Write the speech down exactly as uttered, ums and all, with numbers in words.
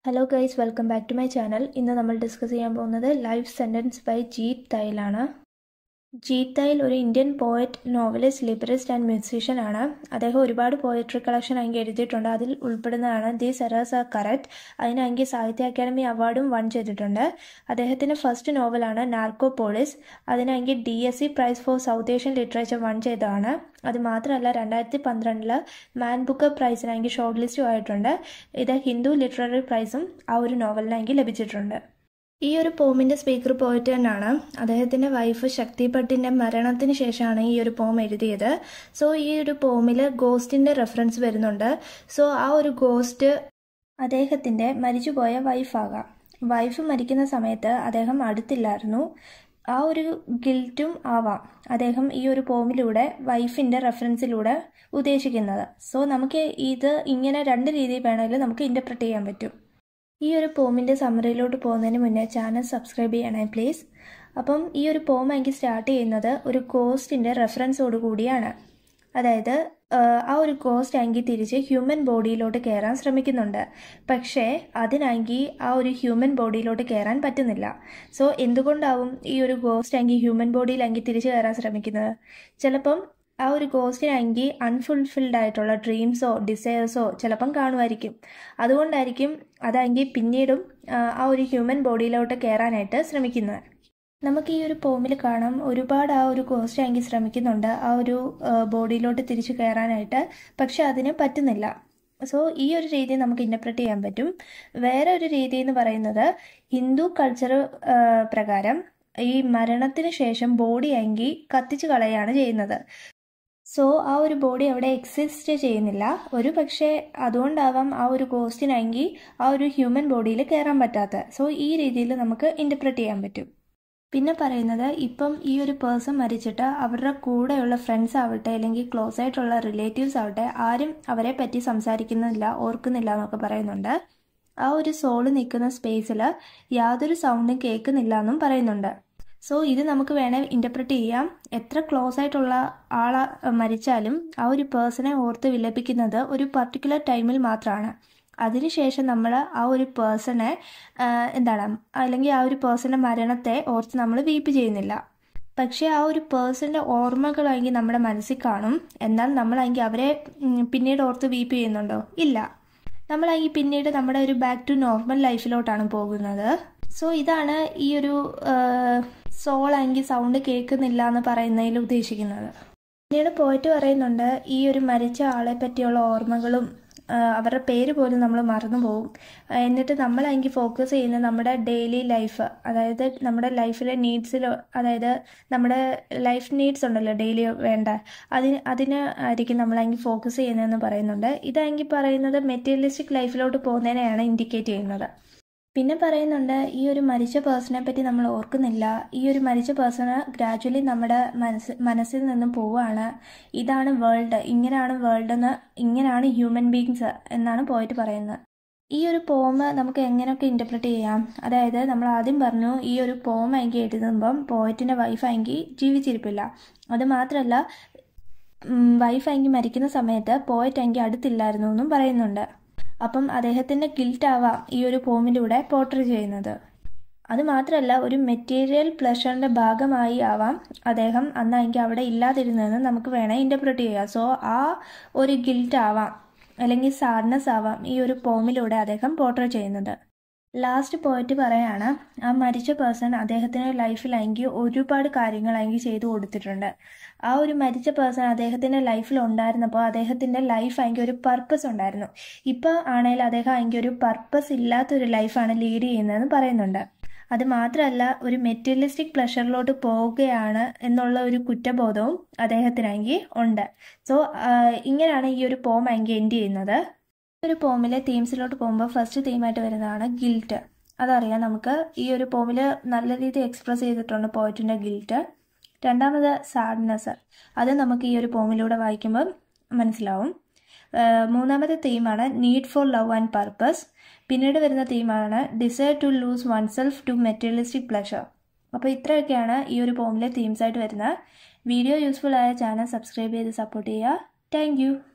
Hello guys, welcome back to my channel. ഇന്ന് നമ്മൾ discuss ചെയ്യാൻ പോകുന്നത് life sentence by Jeet Thayil ആണ്. ജീത് തൈൽ ഒരു Indian poet, novelist, librettist and musician ആണ്. അദ്ദേഹം ഒരുപാട് പോയട്രി കളക്ഷൻ അങ്ങ് എഴുതിയിട്ടുണ്ട്. അതിൽ ഉൾപ്പെടുന്നതാണ് ദീസ് എറേഴ്സ് ആർ കറക്റ്റ്. അതിനങ്ങ് സാഹിത്യ അക്കാദമി അവാർഡും വൺ ചെയ്തിട്ടുണ്ട്. അദ്ദേഹത്തിൻ്റെ ഫസ്റ്റ് നോവലാണ് നാർക്കോപോളിസ്. അതിനങ്ങ് D S C prize for South Asian literature won ചെയ്തതാണ്. അത് മാത്രമല്ല രണ്ടായിരത്തി പന്ത്രണ്ടില് മാൻ ബുക്കർ പ്രൈസിനാണെങ്കിൽ ഷോർട്ട് ലിസ്റ്റും ആയിട്ടുണ്ട്. ഇത് ഹിന്ദു ലിറ്റററി പ്രൈസും ആ ഒരു നോവലിനാണെങ്കിൽ ലഭിച്ചിട്ടുണ്ട്. ഈ ഒരു പോമിൻ്റെ സ്പീക്കർ പോയിട്ട് തന്നെയാണ്. അദ്ദേഹത്തിൻ്റെ വൈഫ് ശക്തി ഭട്ടിൻ്റെ മരണത്തിന് ശേഷമാണ് ഈ ഒരു പോം എഴുതിയത്. സോ ഈ ഒരു പോമിൽ ഗോസ്റ്റിൻ്റെ റെഫറൻസ് വരുന്നുണ്ട്. സോ ആ ഒരു ഗോസ്റ്റ് അദ്ദേഹത്തിൻ്റെ മരിച്ചുപോയ വൈഫാകാം. വൈഫ് മരിക്കുന്ന സമയത്ത് അദ്ദേഹം അടുത്തില്ലായിരുന്നു. ആ ഒരു ഗിൽറ്റും ആവാം അദ്ദേഹം ഈ ഒരു പോമിലൂടെ വൈഫിൻ്റെ റെഫറൻസിലൂടെ ഉദ്ദേശിക്കുന്നത്. സോ നമുക്ക് ഇത് ഇങ്ങനെ രണ്ട് രീതിയിൽ വേണമെങ്കിലും നമുക്ക് ഇൻ്റർപ്രറ്റ് ചെയ്യാൻ പറ്റും. ഈ ഒരു പോമിൻ്റെ സമ്മറിയിലോട്ട് പോകുന്നതിന് മുന്നേ ചാനൽ സബ്സ്ക്രൈബ് ചെയ്യണേ പ്ലീസ്. അപ്പം ഈ ഒരു പോം എനിക്ക് സ്റ്റാർട്ട് ചെയ്യുന്നത് ഒരു ഗോസ്റ്റിൻ്റെ റെഫറൻസോട് കൂടിയാണ്. അതായത് ആ ഒരു ഗോസ്റ്റ് ആങ്കിൽ തിരിച്ച് ഹ്യൂമൻ ബോഡിയിലോട്ട് കയറാൻ ശ്രമിക്കുന്നുണ്ട്. പക്ഷേ അതിനാങ്കിൽ ആ ഒരു ഹ്യൂമൻ ബോഡിയിലോട്ട് കയറാൻ പറ്റുന്നില്ല. സോ എന്തുകൊണ്ടാവും ഈ ഒരു ഗോസ്റ്റ് ആങ്കിൽ ഹ്യൂമൻ ബോഡിയിലാങ്കിൽ തിരിച്ച് കയറാൻ ശ്രമിക്കുന്നത്? ചിലപ്പം ആ ഒരു ഗോസ്റ്റിനാണെങ്കിൽ അൺഫുൾഫിൽഡ് ആയിട്ടുള്ള ഡ്രീംസോ ഡിസയേഴ്സോ ചിലപ്പം കാണുമായിരിക്കും. അതുകൊണ്ടായിരിക്കും അതാണെങ്കിൽ പിന്നീടും ആ ഒരു ഹ്യൂമൻ ബോഡിയിലോട്ട് കയറാനായിട്ട് ശ്രമിക്കുന്നത്. നമുക്ക് ഈ ഒരു പോമിൽ കാണാം ഒരുപാട് ആ ഒരു ഗോസ്റ്റ് ആണെങ്കിൽ ശ്രമിക്കുന്നുണ്ട് ആ ഒരു ബോഡിയിലോട്ട് തിരിച്ചു കയറാനായിട്ട്. പക്ഷെ അതിന് പറ്റുന്നില്ല. സോ ഈ ഒരു രീതി നമുക്ക് ഇൻ്റർപ്രറ്റ് ചെയ്യാൻ പറ്റും. വേറെ ഒരു രീതി എന്ന് പറയുന്നത് ഹിന്ദു കൾച്ചർ പ്രകാരം ഈ മരണത്തിന് ശേഷം ബോഡി ആണെങ്കിൽ കത്തിച്ച് കളയാണ് ചെയ്യുന്നത്. സോ ആ ഒരു ബോഡി അവിടെ എക്സിസ്റ്റ് ചെയ്യുന്നില്ല. ഒരു പക്ഷേ അതുകൊണ്ടാവാം ആ ഒരു ഗോസ്റ്റിനാണെങ്കിൽ ആ ഒരു ഹ്യൂമൻ ബോഡിയിൽ കയറാൻ പറ്റാത്ത. സോ ഈ രീതിയിൽ നമുക്ക് ഇൻ്റർപ്രറ്റ് ചെയ്യാൻ പറ്റും. പിന്നെ പറയുന്നത് ഇപ്പം ഈ ഒരു പേഴ്സൺ മരിച്ചിട്ട് അവരുടെ കൂടെയുള്ള ഫ്രണ്ട്സ് ആവട്ടെ അല്ലെങ്കിൽ ക്ലോസ് ആയിട്ടുള്ള റിലേറ്റീവ്സ് ആവട്ടെ ആരും അവരെ പറ്റി സംസാരിക്കുന്നില്ല, ഓർക്കുന്നില്ല എന്നൊക്കെ പറയുന്നുണ്ട്. ആ ഒരു സോള് നിൽക്കുന്ന സ്പേസിൽ യാതൊരു സൗണ്ടും കേൾക്കുന്നില്ല എന്നും പറയുന്നുണ്ട്. സോ ഇത് നമുക്ക് വേണേൽ ഇൻ്റർപ്രറ്റ് ചെയ്യാം. എത്ര ക്ലോസ് ആയിട്ടുള്ള ആളെ മരിച്ചാലും ആ ഒരു പേഴ്സണെ ഓർത്ത് വിലപിക്കുന്നത് ഒരു പർട്ടിക്കുലർ ടൈമിൽ മാത്രമാണ്. അതിനുശേഷം നമ്മൾ ആ ഒരു പേഴ്സണെ എന്താണ് അല്ലെങ്കിൽ ആ ഒരു പേഴ്സൻ്റെ മരണത്തെ ഓർത്ത് നമ്മൾ വീപ്പ് ചെയ്യുന്നില്ല. പക്ഷേ ആ ഒരു പേഴ്സൻ്റെ ഓർമ്മകളാണെങ്കിൽ നമ്മുടെ മനസ്സിൽ കാണും. എന്നാൽ നമ്മളാണെങ്കിൽ അവരെ പിന്നീട് ഓർത്ത് വീപ്പ് ചെയ്യുന്നുണ്ടോ? ഇല്ല. നമ്മളാണെങ്കിൽ പിന്നീട് നമ്മുടെ ഒരു ബാക്ക് ടു നോർമൽ ലൈഫിലോട്ടാണ് പോകുന്നത്. സോ ഇതാണ് ഈ ഒരു സോളാണെങ്കിൽ സൗണ്ട് കേൾക്കുന്നില്ല എന്ന് പറയുന്നതിൽ ഉദ്ദേശിക്കുന്നത്. പിന്നീട് പോയിട്ട് പറയുന്നുണ്ട് ഈ ഒരു മരിച്ച ആളെ പറ്റിയുള്ള ഓർമ്മകളും അവരുടെ പേര് പോലും നമ്മൾ മറന്നു പോകും. എന്നിട്ട് നമ്മളാണെങ്കിൽ ഫോക്കസ് ചെയ്യുന്നത് നമ്മുടെ ഡെയിലി ലൈഫ്, അതായത് നമ്മുടെ ലൈഫിലെ നീഡ്സിൽ, അതായത് നമ്മുടെ ലൈഫ് നീഡ്സ് ഉണ്ടല്ലോ ഡെയിലി വേണ്ട, അതിന് അതിന് ആയിരിക്കും നമ്മളാണെങ്കിൽ ഫോക്കസ് ചെയ്യുന്നതെന്ന് പറയുന്നുണ്ട്. ഇതാണെങ്കിൽ പറയുന്നത് മെറ്റീരിയലിസ്റ്റിക് ലൈഫിലോട്ട് പോകുന്നതിനെയാണ് ഇൻഡിക്കേറ്റ് ചെയ്യുന്നത്. പിന്നെ പറയുന്നുണ്ട് ഈ ഒരു മരിച്ച പേഴ്സണെ പറ്റി നമ്മൾ ഓർക്കുന്നില്ല. ഈ ഒരു മരിച്ച പേഴ്സണ് ഗ്രാജ്വലി നമ്മുടെ മനസ്സ് മനസ്സിൽ നിന്നും പോവുകയാണ്. ഇതാണ് വേൾഡ്, ഇങ്ങനെയാണ് വേൾഡ് എന്ന്, ഇങ്ങനെയാണ് ഹ്യൂമൻ ബീങ്സ് എന്നാണ് പോയിട്ട് പറയുന്നത്. ഈ ഒരു പോം നമുക്ക് എങ്ങനെയൊക്കെ ഇൻ്റർപ്രറ്റ് ചെയ്യാം? അതായത് നമ്മൾ ആദ്യം പറഞ്ഞു ഈ ഒരു പോം ആണെങ്കിൽ എഴുതുമ്പം പോയറ്റിൻ്റെ വൈഫാണെങ്കിൽ ജീവിച്ചിരിപ്പില്ല. അത് മാത്രമല്ല വൈഫാണെങ്കിൽ മരിക്കുന്ന സമയത്ത് പോയറ്റാണെങ്കിൽ അടുത്തില്ലായിരുന്നു എന്നും പറയുന്നുണ്ട്. അപ്പം അദ്ദേഹത്തിൻ്റെ ഗിൽറ്റാവാം ഈ ഒരു പോമിലൂടെ പോർട്രേ ചെയ്യുന്നത്. അത് മാത്രമല്ല ഒരു മെറ്റീരിയൽ പ്ലഷറിൻ്റെ ഭാഗമായി ആവാം അദ്ദേഹം അന്നാണെങ്കിൽ അവിടെ ഇല്ലാതിരുന്നതെന്ന് നമുക്ക് വേണേൽ ഇൻ്റർപ്രറ്റ് ചെയ്യാം. സോ ആ ഒരു ഗിൽറ്റ് ആവാം അല്ലെങ്കിൽ സാഡ്നെസ് ആവാം ഈ ഒരു പോമിലൂടെ അദ്ദേഹം പോർട്രേ ചെയ്യുന്നത്. ലാസ്റ്റ് പോയിട്ട് പറയാണ് ആ മരിച്ച പേഴ്സൺ അദ്ദേഹത്തിൻ്റെ ലൈഫിലാണെങ്കിൽ ഒരുപാട് കാര്യങ്ങളാണെങ്കിൽ ചെയ്തു കൊടുത്തിട്ടുണ്ട്. ആ ഒരു മരിച്ച പേഴ്സൺ അദ്ദേഹത്തിൻ്റെ ലൈഫിൽ ഉണ്ടായിരുന്നപ്പോൾ അദ്ദേഹത്തിൻ്റെ ലൈഫ് ആണെങ്കിൽ ഒരു പർപ്പസ് ഉണ്ടായിരുന്നു. ഇപ്പോൾ ആണെങ്കിൽ അദ്ദേഹം ആണെങ്കിൽ ഒരു പർപ്പസ് ഇല്ലാത്തൊരു ലൈഫാണ് ലീഡ് ചെയ്യുന്നതെന്ന് പറയുന്നുണ്ട്. അത് മാത്രമല്ല ഒരു മെറ്റീരിയലിസ്റ്റിക് പ്ലഷറിലോട്ട് പോവുകയാണ് എന്നുള്ള ഒരു കുറ്റബോധവും അദ്ദേഹത്തിനാണെങ്കിൽ ഉണ്ട്. സോ ഇങ്ങനെയാണ് ഈ ഒരു പോം ആണെങ്കിൽ എൻഡ് ചെയ്യുന്നത്. ഒരു പോമിലെ തീംസിലോട്ട് പോകുമ്പോൾ ഫസ്റ്റ് തീമായിട്ട് വരുന്നതാണ് ഗിൽറ്റ്. അതറിയാം നമുക്ക്. ഈ ഒരു പോമിൽ നല്ല രീതിയിൽ എക്സ്പ്രസ് ചെയ്തിട്ടുണ്ട് പോയറ്റിൻ്റെ ഗിൽറ്റ്. രണ്ടാമത് സാഡ്നെസ്, അത് നമുക്ക് ഈ ഒരു പോമിലൂടെ വായിക്കുമ്പോൾ മനസ്സിലാവും. മൂന്നാമത്തെ തീമാണ് need for love and purpose. പിന്നീട് വരുന്ന തീമാണ് desire to lose oneself to materialistic pleasure. അപ്പോൾ ഇത്രയൊക്കെയാണ് ഈ ഒരു പോമിലെ തീംസായിട്ട് വരുന്നത്. വീഡിയോ യൂസ്ഫുൾ ആയ ചാനൽ സബ്സ്ക്രൈബ് ചെയ്ത് സപ്പോർട്ട് ചെയ്യുക. Thank U.